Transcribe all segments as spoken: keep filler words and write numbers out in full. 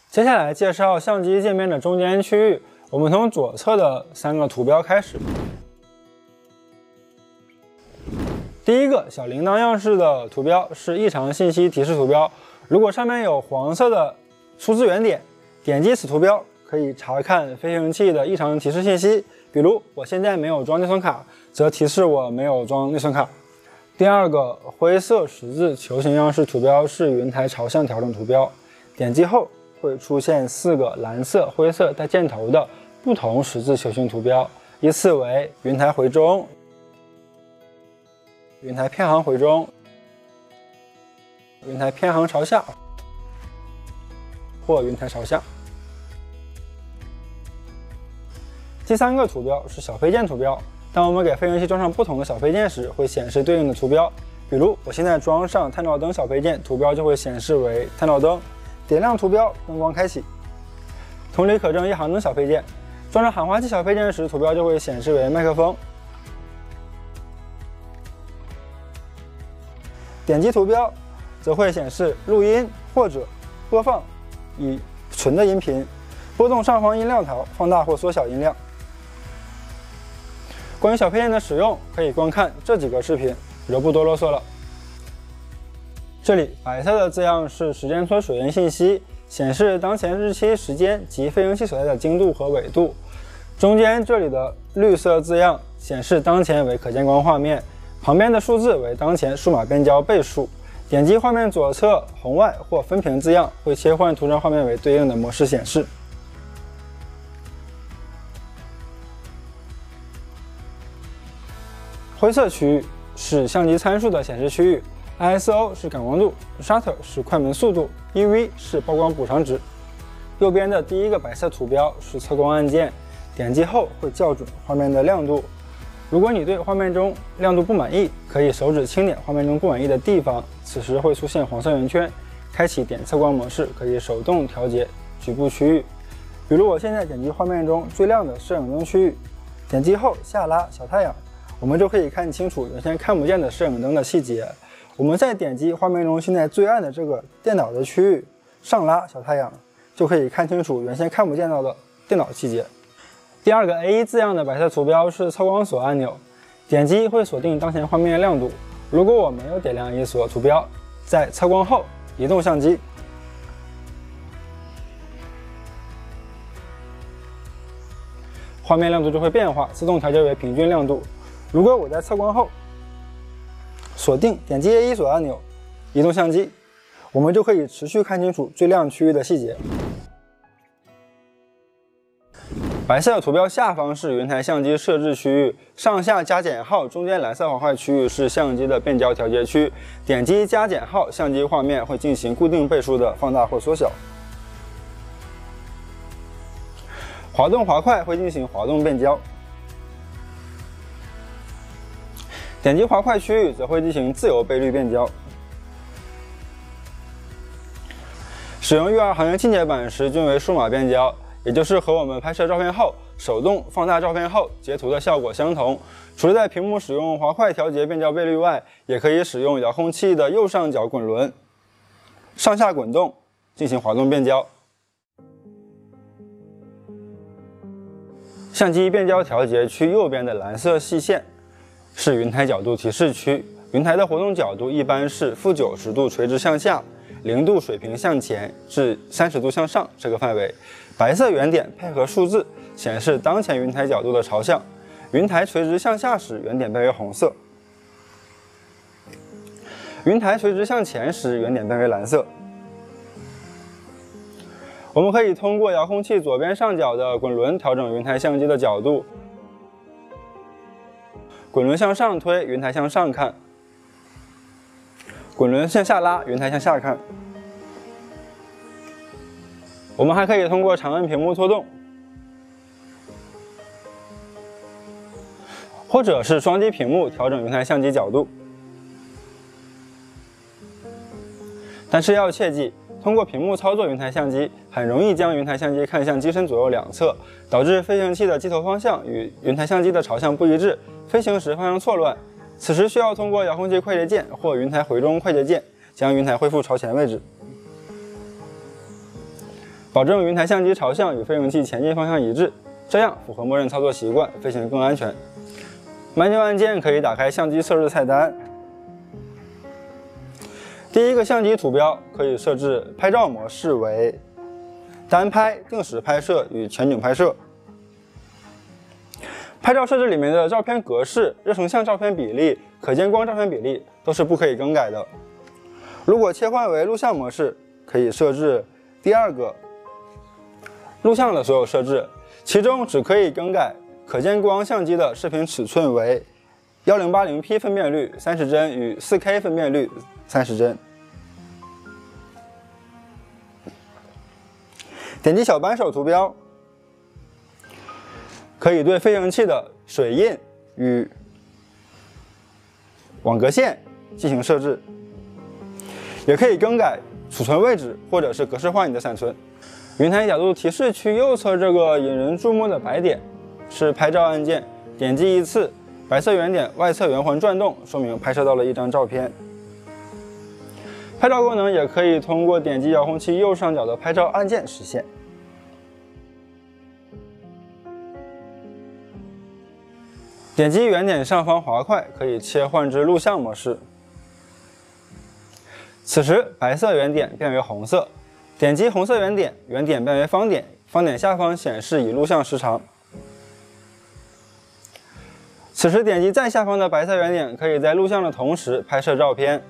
接下来介绍相机界面的中间区域，我们从左侧的三个图标开始。第一个小铃铛样式的图标是异常信息提示图标，如果上面有黄色的数字圆点，点击此图标可以查看飞行器的异常提示信息，比如我现在没有装内存卡，则提示我没有装内存卡。第二个灰色十字球形样式图标是云台朝向调整图标，点击后会出现四个蓝色、灰色带箭头的不同十字球形图标，依次为云台回中、云台偏航回中、云台偏航朝下或云台朝下。第三个图标是小配件图标，当我们给飞行器装上不同的小配件时，会显示对应的图标。比如我现在装上探照灯小配件，图标就会显示为探照灯，点亮图标，灯光开启。同理可证夜航灯小配件，装上喊话器小配件时，图标就会显示为麦克风。点击图标则会显示录音或者播放已存的音频，波动上方音量条放大或缩小音量。关于小配件的使用，可以观看这几个视频，我就不多啰嗦了。这里白色的字样是时间戳水印信息，显示当前日期、时间及飞行器所在的经度和纬度。中间这里的绿色字样显示当前为可见光画面，旁边的数字为当前数码变焦倍数。点击画面左侧红外或分屏字样，会切换图像画面为对应的模式显示。灰色区域是相机参数的显示区域 ，I S O 是感光度 ，Shutter 是快门速度 ，E V 是曝光补偿值。右边的第一个白色图标是测光按键，点击后会校准画面的亮度。如果你对画面中亮度不满意，可以手指轻点画面中不满意的地方，此时会出现黄色圆圈。开启点测光模式，可以手动调节局部区域。比如我现在点击画面中最亮的摄影灯区域，点击后下拉小太阳，我们就可以看清楚原先看不见的摄影灯的细节。我们再点击画面中现在最暗的这个电脑的区域，上拉小太阳，就可以看清楚原先看不见到的电脑细节。第二个 A 字样的白色图标是测光锁按钮，点击会锁定当前画面的亮度。如果我没有点亮一锁图标，在测光后移动相机，画面亮度就会变化，自动调节为平均亮度。如果我在测光后锁定点击 A 一锁按钮，移动相机，我们就可以持续看清楚最亮区域的细节。白色的图标下方是云台相机设置区域，上下加减号中间蓝色环块区域是相机的变焦调节区。点击加减号，相机画面会进行固定倍数的放大或缩小。滑动滑块会进行滑动变焦。点击滑块区域则会进行自由倍率变焦。使用 U R 行业进阶版时均为数码变焦。也就是和我们拍摄照片后手动放大照片后截图的效果相同。除了在屏幕使用滑块调节变焦倍率外，也可以使用遥控器的右上角滚轮上下滚动进行滑动变焦。相机变焦调节区右边的蓝色细线是云台角度提示区，云台的活动角度一般是负九十度垂直向下，零度水平向前至三十度向上这个范围。白色圆点配合数字显示当前云台角度的朝向，云台垂直向下时圆点变为红色，云台垂直向前时圆点变为蓝色。我们可以通过遥控器左边上角的滚轮调整云台相机的角度，滚轮向上推，云台向上看；滚轮向下拉，云台向下看。我们还可以通过长按屏幕拖动，或者是双击屏幕调整云台相机角度。但是要切记，通过屏幕操作云台相机，很容易将云台相机看向机身左右两侧，导致飞行器的机头方向与云台相机的朝向不一致，飞行时方向错乱。此时需要通过遥控器快捷键或云台回中快捷键将云台恢复朝前位置。 保证云台相机朝向与飞行器前进方向一致，这样符合默认操作习惯，飞行更安全。按钮按键可以打开相机设置菜单。第一个相机图标可以设置拍照模式为单拍、定时拍摄与全景拍摄。拍照设置里面的照片格式、热成像照片比例、可见光照片比例都是不可以更改的。如果切换为录像模式，可以设置第二个录像的所有设置，其中只可以更改可见光相机的视频尺寸为一零八零 P 分辨率三十帧与 四K 分辨率三十帧。点击小扳手图标，可以对飞行器的水印与网格线进行设置，也可以更改储存位置或者是格式化你的闪存。云台角度提示区右侧这个引人注目的白点是拍照按键，点击一次，白色圆点外侧圆环转动，说明拍摄到了一张照片。拍照功能也可以通过点击遥控器右上角的拍照按键实现。点击圆点上方滑块可以切换至录像模式。此时白色圆点变为红色，点击红色圆点，圆点变为方点，方点下方显示已录像时长。此时点击再下方的白色圆点，可以在录像的同时拍摄照片。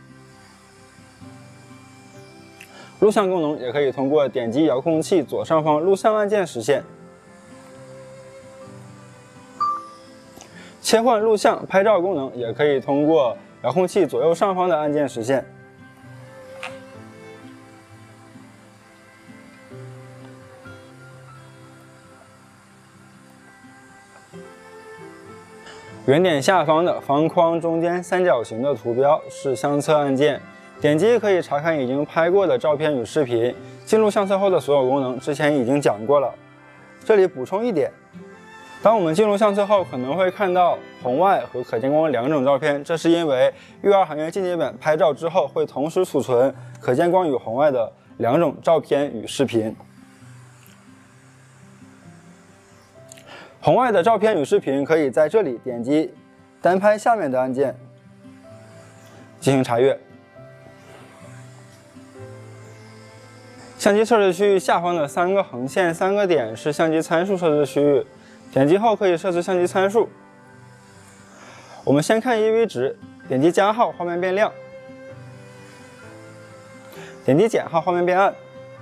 录像功能也可以通过点击遥控器左上方录像按键实现。切换录像、拍照功能也可以通过遥控器左右上方的按键实现。圆点下方的方框中间三角形的图标是相册按键，点击可以查看已经拍过的照片与视频。进入相册后的所有功能之前已经讲过了，这里补充一点，当我们进入相册后可能会看到红外和可见光两种照片，这是因为 U 二行业进阶版拍照之后会同时储存可见光与红外的两种照片与视频。红外的照片与视频可以在这里点击单拍下面的按键进行查阅。相机设置区域下方的三个横线、三个点是相机参数设置区域，点击后可以设置相机参数。我们先看 E V 值，点击加号，画面变亮；点击减号，画面变暗。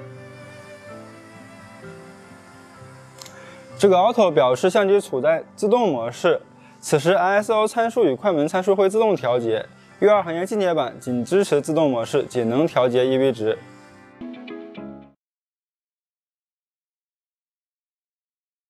这个 Auto 表示相机处在自动模式，此时 I S O 参数与快门参数会自动调节。U 二行业进阶版仅支持自动模式，仅能调节 E V 值。